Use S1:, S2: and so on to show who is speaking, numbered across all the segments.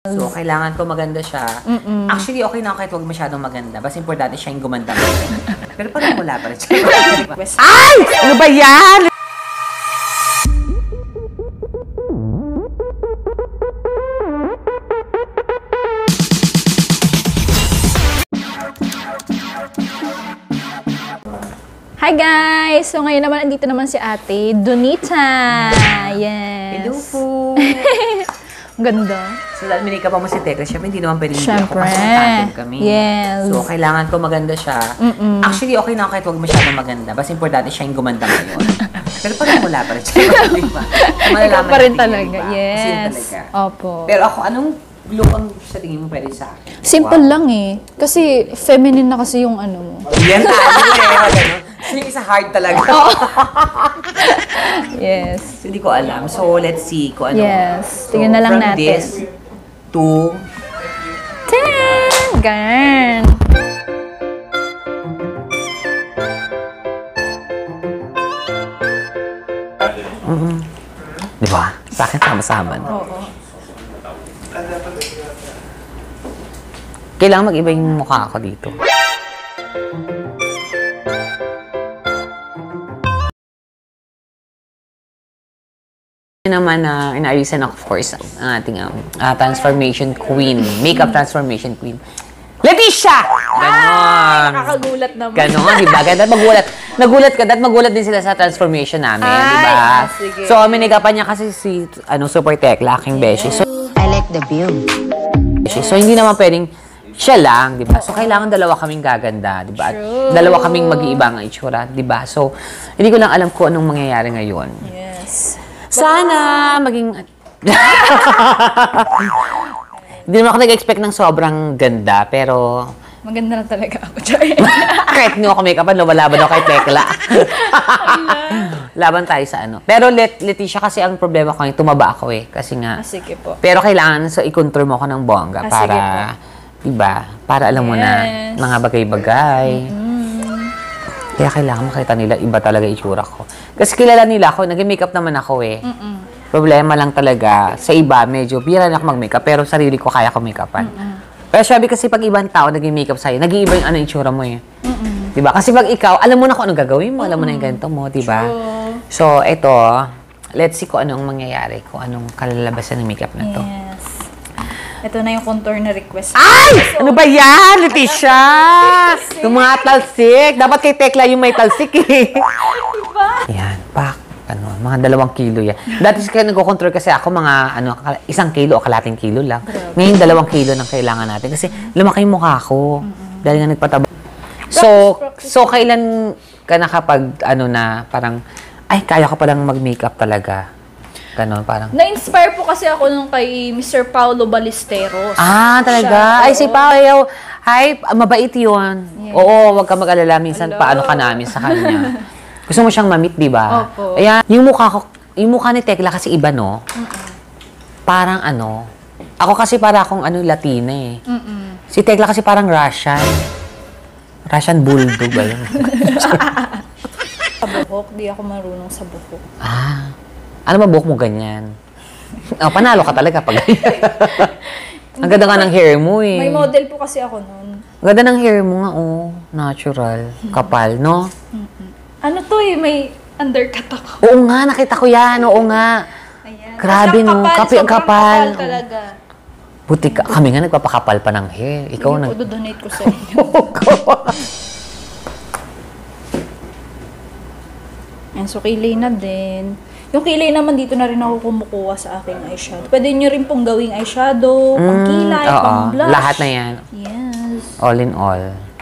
S1: So, kailangan ko maganda siya. Actually, okay na kahit wag masyadong maganda. Basta importante siya yung gumanda. Pero parang wala pa rin siya.
S2: Ay! Ano ba yan?
S3: Hi guys! So ngayon naman, andito naman si Ate Donita. Yes.
S1: Hello po.
S3: Ganda.
S1: So, dahil minika pa mo si Tekla, syempre hindi naman pwede hindi ako
S3: Syempre.
S1: kasi natin kami.
S3: Yes.
S1: So, kailangan ko maganda siya. Actually, okay na kahit wag masyadong maganda. Basta importante siya yung gumanda ngayon. Pero parang wala pa rin siya. Diba?
S3: Ikaw pa rin talaga. Yes.
S1: Kasi talaga.
S3: Opo.
S1: Pero ako, anong look ang sa tingin mo pwede sa akin?
S3: Simple lang eh. Kasi feminine na kasi yung ano mo.
S1: Yan na. Gano'n. So, yung isa hard talaga.
S3: Yes.
S1: So, hindi ko alam. So, let's see kung ano.
S3: Yes.
S1: So,
S3: Tingnan na lang
S1: from
S3: natin.
S1: this to
S3: 10! Ganun.
S1: Di ba? Sa akin, sama-sama. No?
S3: Oo.
S1: Kailangan mag-iba yung mukha ko dito. Naman na inaayusan ako, of course, ang ating transformation queen, makeup transformation queen. Leticia! Ganon.
S3: Nakakagulat naman.
S1: Ganon, di ba? Ganda magulat. Nagulat ka, dahil magulat din sila sa transformation namin, di ba?
S3: Sige.
S1: So, minagapan niya kasi si, Super Tekla, aking beshi. So,
S2: I like the view.
S1: So, hindi naman pwedeng siya lang, di ba? So, kailangan dalawa kaming gaganda, di ba? Dalawa kaming mag-iiba ang itsura, di ba? So, hindi ko lang alam kung anong mangyayari ngayon.
S3: Yes.
S1: Sana maging... Hindi naman ako nag-expect ng sobrang ganda, pero...
S3: Maganda na talaga ako.
S1: Kahit hindi ako make-upan, lumalaban ako kay Tekla. Laban tayo sa ano. Pero Leticia, kasi ang problema ko, tumaba ako eh. Kasi nga...
S3: Sige po.
S1: Pero kailangan i-control mo ako ng bongga para... Diba? Para alam mo na mga bagay-bagay. Kaya kailangan makita nila, iba talaga itsura ko. Kasi kilala nila ako, nag-makeup naman ako eh. Problema lang talaga, sa iba, medyo bira na ako mag-makeup, pero sarili ko kaya ko make-upan. Pero sabi kasi pag ibang tao nag-makeup sa'yo, nag-iiba yung ano itsura mo eh. Diba? Kasi pag ikaw, alam mo na kung anong gagawin mo, alam mo na yung ganito mo, diba? So, eto, let's see kung anong mangyayari, kung anong kalalabasan ng makeup na to.
S3: Yes. Ito na yung contour na request.
S2: Ay! Ano ba yan, Leticia? Yung mga talsik. Dapat kay Tekla yung may talsik eh.
S1: Yan, pak. Ano, mga 2 kilo yan. Dati nag-control kasi ako mga 1 kilo o kalating kilo lang. Ngayon 2 kilo nang kailangan natin kasi lumaki yung mukha ko. Dahil nga nagpataba. So kailan ka nakapag na parang ay kaya ko palang mag-makeup talaga. Ganon, parang...
S3: Na-inspire po kasi ako nung kay Mr. Paulo Ballesteros.
S1: Ah, talaga? Ay, si Pao, hi, mabait yun.
S3: Yeah.
S1: Oo, wag ka mag-alala. Minsan, paano ka namin sa kanya. Gusto mo siyang ma-meet, di ba?
S3: Opo.
S1: Ayan, yung mukha ni Tekla kasi iba, no? Parang ako kasi para akong Latina eh. Si Tekla kasi parang Russian. Russian bulldog ba yun?
S3: Sa buhok, di ako marunong sa buhok.
S1: Ah. Ano ba buhok mo ganyan? Oh, panalo ka talaga pag ganyan. Ang ganda nga ng hair mo eh.
S3: May model po kasi ako noon.
S1: Ang ganda ng hair mo nga, oh. Natural. Kapal, no?
S3: Ano to eh, may undercut ako.
S1: Oo nga, nakita ko yan. Oo nga.
S3: Ayan.
S1: Grabe, no?
S3: Sobrang
S1: Kapal.
S3: talaga.
S1: Buti ka. Kami nga nagpapakapal pa ng hair. Ikaw
S3: Sige
S1: nag...
S3: po, dodonate ko sa inyo. Ayan, so kilay na din. Yung kilay naman dito na rin ako kumukuha sa aking eyeshadow. Pwede nyo rin pong gawing eyeshadow, pang kilay, pang blush.
S1: Lahat na yan.
S3: Yes.
S1: All in all.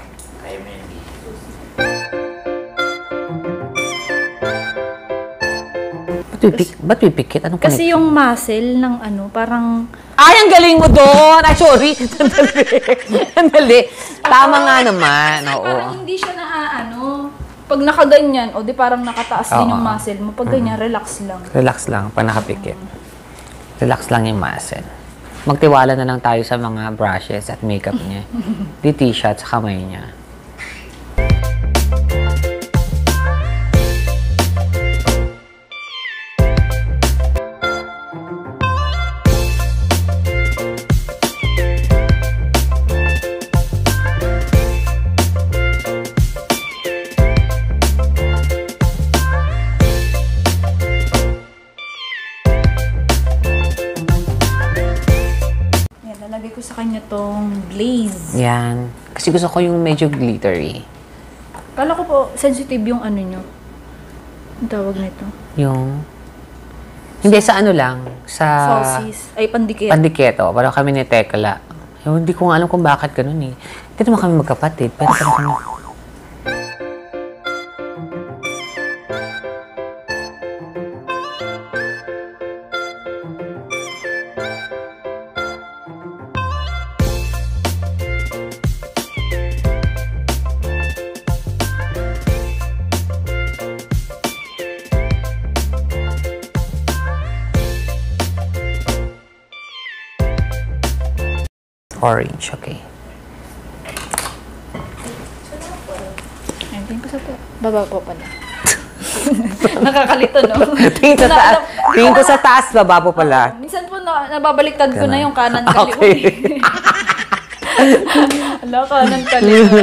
S1: Ba't pipikit? Anong
S3: Kasi yung muscle ng parang...
S1: Ay, ang galing mo doon! Ay, sorry. Sandali. Tama nga naman. Oo.
S3: Parang hindi siya pag nakaganyan, o di parang nakataas din yung muscle mo. Pag ganyan, relax lang.
S1: Relax lang, pag nakapikit. Relax lang yung muscle. Magtiwala na lang tayo sa mga brushes at makeup niya. Di t-shirt sa kamay niya.
S3: ko sa kanya tong glaze.
S1: Yan. Kasi gusto ko yung medyo glittery.
S3: Kala ko po, sensitive yung ano nyo. Ang tawag nito.
S1: Yung... Hindi, sa ano lang. Sa...
S3: Sauces. Ay, pandikit.
S1: Pandiketo. Parang kami ni Tekla. Yung, hindi ko nga alam kung bakit ganun eh. Hindi naman kami magkapatid. Pero parang kami... Orange, okay.
S3: Ay, tingin ko sa to. Baba po pala. Nakakalito, no?
S1: Tingin sa taas. Tingin ko sa taas, baba po pala.
S3: Minsan po nababaliktad ko na yung kanan kaliwa.
S1: Okay.
S3: Ala, kanan kaliwa.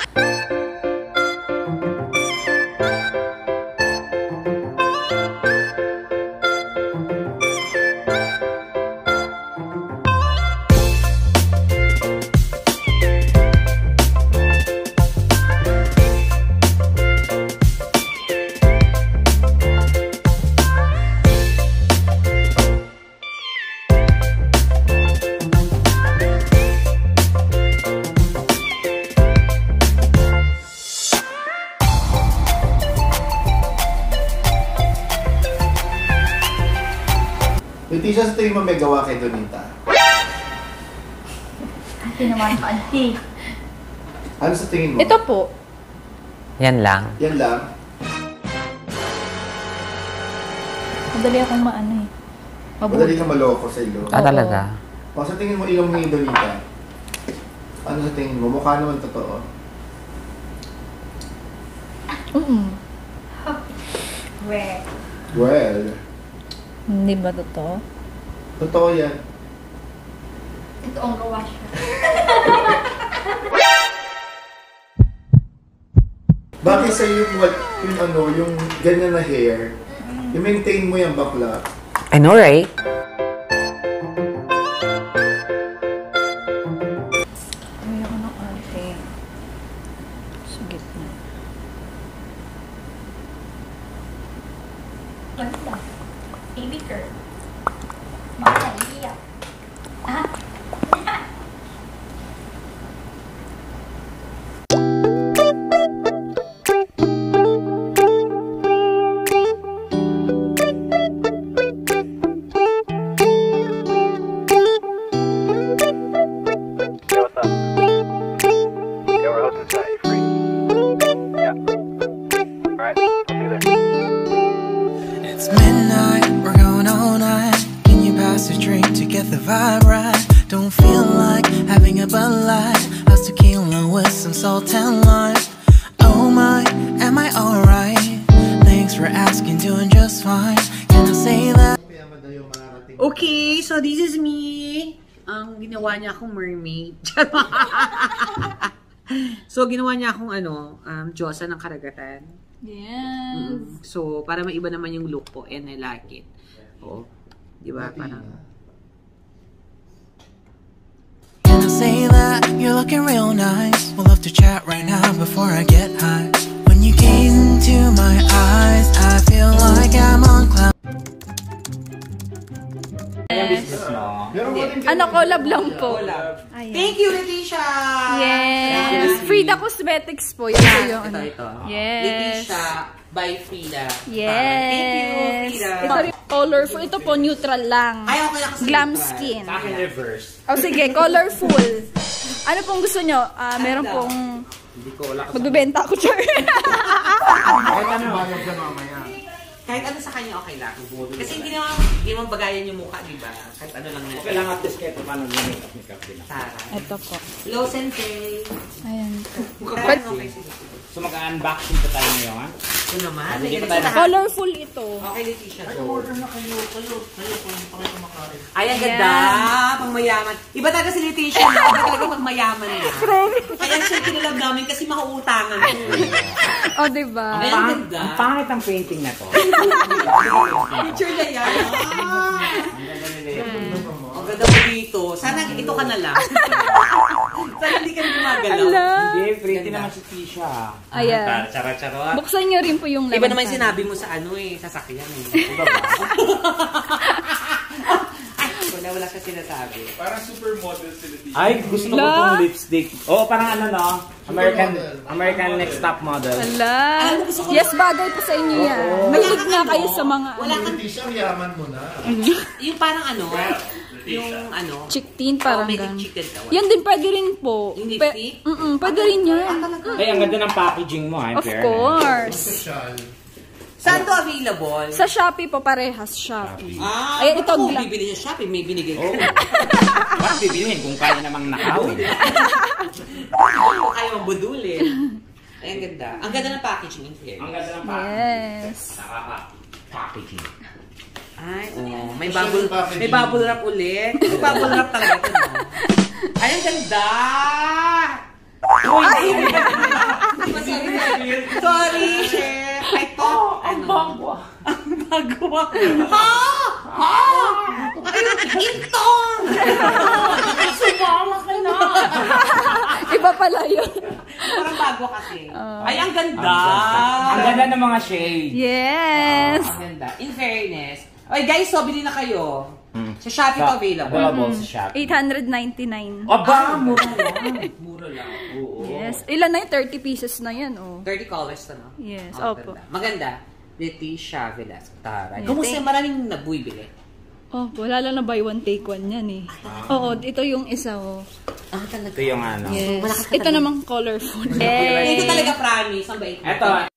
S4: Leticia, sa tingin mo may gawa kay Donita?
S3: Ate naman, auntie.
S4: Ano sa tingin mo?
S3: Ito po.
S1: Yan lang.
S4: Yan lang.
S3: Madali akong maano eh.
S4: Madali kang maloko sa ilong.
S1: Ah, talaga?
S4: O sa tingin mo ilong ni Donita? Ano sa tingin mo? Mukha naman totoo. Well,
S3: Hindi ba totoo?
S4: totoo yan.
S3: Totoong gawa siya.
S4: Bakit sa yung ano, yung ganyan na hair, i-maintain mo yung bakla?
S1: I know, right?
S3: Ay, ako ng ate. Sa gitna.
S5: Ganda. Baby girl. Makakaiyak. Ah?
S6: It's midnight, we're going all night. Can you pass a drink to get the vibe right? Don't feel like having a Bud Light. How's tequila with some salt and lime? Oh my, am I alright? Thanks for asking, doing just fine. Can I say that?
S2: Okay, so this is me. Ang ginawa niya akong mermaid. So, ginawa niya akong Diyosa ng karagatan.
S3: Yes.
S2: So, para maiba naman yung look ko and I like it. Oo. Di ba? Parang...
S6: Can I say that you're looking real nice? We'll love to chat right now before I get high. When you gaze into my eyes, I feel like I'm on cloud.
S3: Ano, collab lang po.
S2: Thank you, Leticia!
S3: Yes. Frida Cosmetics po. Yan po yung ano.
S2: Ito.
S3: Yes.
S2: Leticia by Frida.
S3: Yes.
S2: Thank you, Frida.
S3: Ito rin colorful. Ito po neutral lang.
S2: Ay, okay lang kasi
S3: Glam
S2: neutral.
S3: skin.
S4: Akin reverse.
S3: O sige, colorful. Ano pong gusto nyo? Meron pong... Magbibenta ako, sir.
S4: Kahit ano, bayad ka mamaya.
S2: Kahit ano sa kanya, okay lang. Kasi hindi naman bagayan yung mukha, di ba? Kahit ano lang na.
S7: Okay lang at least kahit paano makeup din.
S2: Tara.
S3: Ito po.
S2: Low Sensei.
S3: Ayan.
S2: Okay.
S7: So mag-unboxing pa tayo ngayon, ha?
S2: Ito naman.
S7: Hindi pa
S2: Lagyan
S7: tayo
S2: natin
S3: Colorful ito.
S2: Okay, Leticia.
S4: Order na kayo. Kayo kumakain.
S2: Ay, ang ganda. Pangmayaman. Iba talaga si Leticia. Iba talaga pagmayaman na. Kaya siya kinalab namin kasi makauutangan.
S3: O, diba?
S2: Ay, ang ganda.
S7: Ang pangit ang painting na to.
S2: Picture na yan. Ang ganda mo dito. dito. Sana ito ka na lang. Sana hindi ka na gumagalaw.
S7: Hindi, pretty naman si Tisha.
S3: Ayan.
S7: Charot-charot.
S3: Buksan niyo rin po yung laman.
S2: Iba naman yung sinabi mo sa sasakyan eh.
S7: Diba ba?
S2: Ay, wala siya sinasabi.
S4: Parang supermodel sila dito.
S7: Ay, gusto ko itong lipstick. Oo, parang ano no? American Next Top Model.
S3: Ala. Yes, bagay po sa inyo yan. Mahilig nga kayo sa mga
S2: Wala kang,
S4: Hindi siya, yaman mo na.
S2: yung parang
S3: chick teen, parang
S2: may
S3: gan.
S2: chicken ka.
S3: Yan din, pwede rin po.
S2: Yung lipstick?
S3: Pwede rin yan.
S7: Ay, ang ganda ng packaging mo,
S3: Of course.
S4: Social.
S2: Saan to available?
S3: Sa Shopee po, parehas Shopee.
S2: Ayan,
S3: Ayan, ito
S2: kung
S3: gla-
S2: bibili sa Shopee, may binigay ko.
S7: Bakit bibilihin kung kaya namang nakawin?
S2: Kung ayaw mabudulin. Ay, ang ganda. Ang ganda ng packaging in here.
S7: Ang ganda ng packaging.
S3: Yes.
S7: Packaging.
S2: Ay, oh, may
S4: Social
S2: bubble
S4: packaging.
S2: may bubble wrap ulit. May bubble wrap talaga ito, no? Ay, ang ganda! Sorry, chef. Ay, to. Ang bago. Ang bago. Ha? Ha? Ay, intong! Sumama ka na.
S3: Iba pala yun.
S2: Parang bago kasi. Ay, ang ganda.
S7: Ang ganda ng mga shades.
S3: Yes.
S2: Ang ganda. In fairness. Okay, guys, so bili na kayo. Sa Shopee to available.
S7: Available sa Shopee.
S3: 899.
S7: Aba, mura lang. Mura lang. Oo.
S3: Yes. Ilan na yun? 30 pieces na yan, oh.
S2: 30 colors to, no?
S3: Yes,
S2: Oh,
S3: opo.
S2: Maganda. Leticia Velasco. Taray.
S3: Yeah,
S2: Kumusta maraming nabuibili?
S3: Oh, wala lang na buy one take one yan eh. Oo, ito yung isa, oh.
S2: Ah, talaga.
S7: Ito yung ano.
S3: Yes.
S2: malakas ka
S3: Ito
S2: talaga.
S3: namang colorful.
S2: Ito talaga promise. Ang bait mo.
S7: Ito,